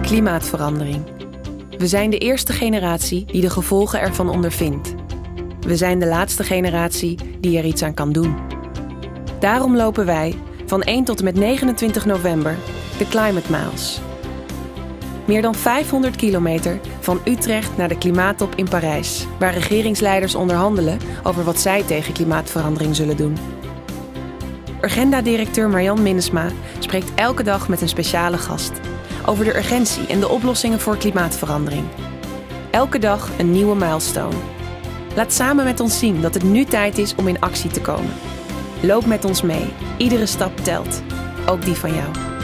Klimaatverandering. We zijn de eerste generatie die de gevolgen ervan ondervindt. We zijn de laatste generatie die er iets aan kan doen. Daarom lopen wij van 1 tot en met 29 november de Climate Miles. Meer dan 500 kilometer van Utrecht naar de klimaattop in Parijs, waar regeringsleiders onderhandelen over wat zij tegen klimaatverandering zullen doen. Urgenda-directeur Marjan Minnesma spreekt elke dag met een speciale gast over de urgentie en de oplossingen voor klimaatverandering. Elke dag een nieuwe milestone. Laat samen met ons zien dat het nu tijd is om in actie te komen. Loop met ons mee. Iedere stap telt. Ook die van jou.